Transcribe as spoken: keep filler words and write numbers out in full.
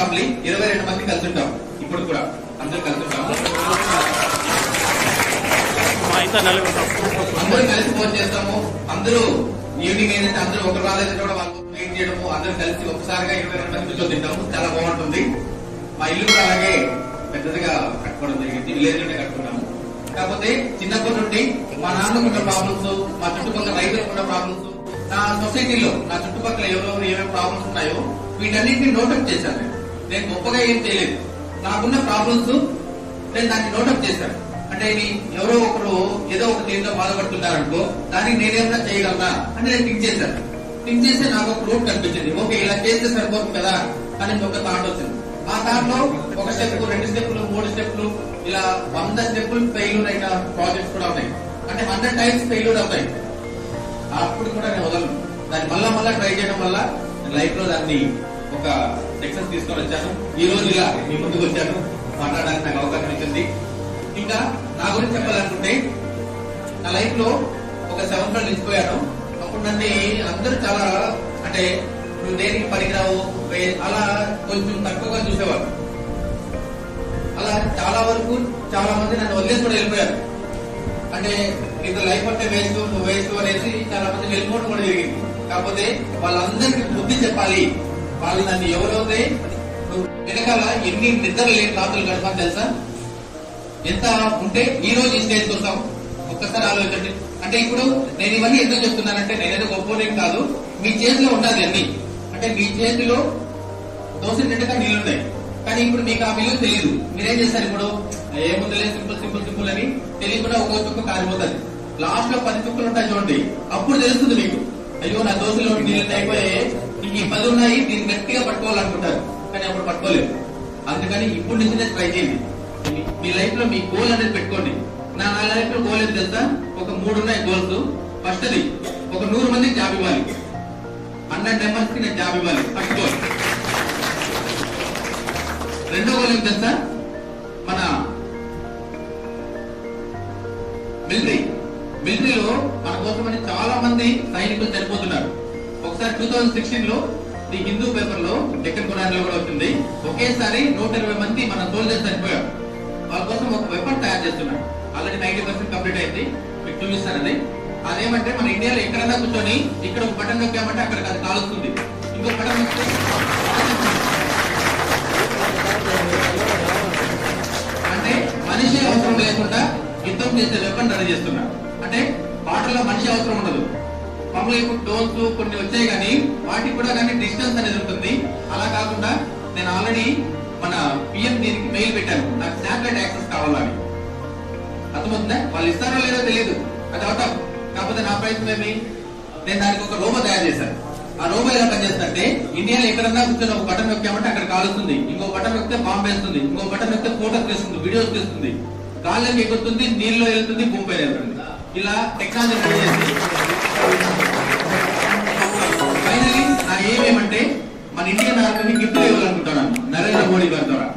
Family ఇరవై రెండు మంది కలిసి ఉంటాం. ఇప్పుడు కూడా అందరూ కలిసి ఉంటాం. అందరూ కలిసి ఫోన్ చేస్తాము. అందరూ ఈవినింగ్ ఏంటంటే అందరూ ఒకరు రాలేదంటే కూడా వాళ్ళు వెయిట్ చేయడము, అందరూ కలిసి ఒకసారిగా ఇరవై రెండు మంది కూర్చొని తింటాము. చాలా బాగుంటుంది. మా ఇల్లు కూడా అలాగే పెద్దదిగా కట్టుకోవడం జరిగింది. విలేజ్ లోనే కట్టుకున్నాము. కాకపోతే చిన్నప్పటి నుండి మా నాన్నకున్న ప్రాబ్లమ్స్, మా చుట్టుపక్కల రైతులకు ఉన్న ప్రాబ్లమ్స్, నా సొసైటీలో నా చుట్టుపక్కల ఎవరెవరు ఏమేమి ప్రాబ్లమ్స్ ఉన్నాయో వీటన్నింటినీ నోటప్ చేశాను. నేను గొప్పగా ఏం చేయలేదు. నాకున్న ప్రాబ్లమ్స్ నేను దాన్ని నోటప్ చేశాను. అంటే ఇది ఎవరో ఒకరు ఏదో ఒక దీంట్లో బాధపడుతున్నారనుకో, దానికి నేనేమన్నా చేయగలనా అని నేను థింక్ చేశాను. థింక్ చేస్తే నాకు ఒక రూట్ కనిపించింది. ఓకే, ఇలా చేస్తే సరిపోతుంది కదా అని ఒక థాట్ వచ్చింది. ఆ థాట్ లో ఒక స్టెప్, రెండు స్టెప్లు, మూడు స్టెప్లు, ఇలా వంద స్టెప్లు ఫెయిల్యూర్ అయిన ప్రాజెక్ట్స్ కూడా ఉన్నాయి. అంటే హండ్రెడ్ టైమ్స్ ఫెయిల్యూర్ అవుతాయి. అప్పుడు కూడా నేను వదలను. దాన్ని మళ్ళా మళ్ళా ట్రై చేయడం వల్ల లైఫ్ లో దాన్ని ఒక సక్సెస్ తీసుకొని వచ్చాను. ఈ రోజు ఇలా మీ ముందుకు వచ్చాను, మాట్లాడడానికి నాకు అవకాశం ఇచ్చింది. ఇంకా నా గురించి చెప్పాలనుకుంటే, నా లైఫ్ లో ఒక సెవెన్ లో నిలిచిపోయాను. అప్పుడు నన్ను అందరూ చాలా అంటే నువ్వు దేనికి పనికిరావు అలా కొంచెం తక్కువగా చూసేవారు. అలా చాలా వరకు చాలా మంది నన్ను వదిలేసి కూడా వెళ్ళిపోయారు. అంటే ఇంత లైఫ్ అంటే వేస్ట్, నువ్వు వేస్ట్ అనేసి చాలా మంది వెళ్ళిపోవడం కూడా జరిగింది. కాకపోతే వాళ్ళందరికీ బుద్ధి చెప్పాలి. వాళ్ళు నన్ను ఎవరైతే నువ్వు వెనకాల ఎన్ని నిద్ర లేని రాత్రులు గడపాలి తెలుసా? ఎంత ఉంటే ఈ రోజు ఈ స్టేజ్ కోసం ఒక్కసారి ఆలోచించండి. అంటే ఇప్పుడు నేను ఇవన్నీ ఎందుకు చెప్తున్నానంటే, నేనేదో గొప్పనేం కాదు, మీ చేతిలో ఉండాలి అన్ని. అంటే మీ చేతిలో దోశ నిండుగా నీళ్లున్నాయి, కానీ ఇప్పుడు మీకు ఆ విలువ తెలియదు. మీరేం చేస్తారు? ఇప్పుడు ఏముందలే సింపుల్ సింపుల్ సింపుల్ అని తెలియకుండా ఒక్కో చుక్క కారిపోతుంది. లాస్ట్ లో పది చుక్కలు ఉంటాయి చూడండి, అప్పుడు తెలుస్తుంది మీకు, అయ్యో నా దోశలో నీళ్ళు అయిపోయాయి, ఇంక ఈ పది ఉన్నాయి, దీన్ని గట్టిగా పట్టుకోవాలనుకుంటారు, కానీ అప్పుడు పట్టుకోలేదు. అందుకని ఇప్పుడు నుంచి ట్రై చేయండి. మీ లైఫ్ లో మీ గోల్ అనేది పెట్టుకోండి. నా లైఫ్ లో గోల్ ఏం తెలుసా? ఒక మూడు ఉన్నాయి గోల్స్. ఫస్ట్ అది ఒక నూరు మందికి జాబ్ ఇవ్వాలి. హండ్రెడ్ మెంబర్స్ కి నేను జాబ్ ఇవ్వాలి, ఫస్ట్ గోల్. రెండో గోల్ ఏం తెలుసా? మన మిలిటరీ మిలిటరీలో మన కోసమని చాలా మంది సైనికులు చనిపోతున్నారు. ఒకసారి టూ థౌజండ్ సిక్స్టీన్ లో ది హిందూ పేపర్ లో, డెక్కన్ కురాన్ లో కూడా వచ్చింది. ఒకేసారి నూట ఇరవై మంది మన సోల్జర్స్ చనిపోయారు. వాళ్ళ కోసం ఒక వెపన్ తయారు చేస్తున్నాడు. ఆల్రెడీ నైన్టీ పర్సెంట్ కంప్లీట్ అయింది. మీకు చూపిస్తారని. అదేమంటే మన ఇండియాలో ఎక్కడైనా కూర్చొని ఇక్కడ ఒక బటన్ నొక్కామంటే అక్కడ అది కాలుస్తుంది, ఇంకో బటన్ నొక్కితే అంటే మనిషి అవసరం లేకుండా యుద్ధం చేసే వెపన్ రెడీ చేస్తున్నాడు. అంటే వాటర్లో మనిషి అవసరం ఉండదు. మామూలుగా ఇప్పుడు టోన్స్ కొన్ని వచ్చాయి, కానీ వాటికి కూడా కానీ డిస్టెన్స్ అనేది ఉంటుంది. అలా కాకుండా నేను ఆల్రెడీ మన పిఎం దీనికి మెయిల్ పెట్టాను, నాకు శాటిలైట్ యాక్సెస్ కావాలని. అర్థమవుతుందా? వాళ్ళు ఇస్తారో లేదో తెలియదు, అది అవుతాం. కాకపోతే నా ప్రయత్నం ఏమి, నేను దానికి ఒక రోబో తయారు చేశాను. ఆ రోబో ఎలా పనిచేస్తుందంటే, ఇండియాలో ఎక్కడన్నా కూర్చొని ఒక బటన్ నొక్కామంటే అక్కడ కాలుస్తుంది, ఇంకో బటన్ నొక్కితే బాంబు వేస్తుంది, ఇంకో బటన్ నొక్కితే ఫోటోస్ తీస్తుంది, వీడియోస్ తీస్తుంది, గాల్లోకి ఎగురుతుంది, నీళ్ళలో వెళ్తుంది, భూమి పైన వెళ్తుంది. ఇలా టెక్నాలజీ రెడీ చేసి ఫైనలీ నా ఏమేమంటే మన ఇండియన్ ఆర్మీని గిఫ్ట్ ఇవ్వాలనుకుంటున్నాను నరేంద్ర మోడీ గారి ద్వారా.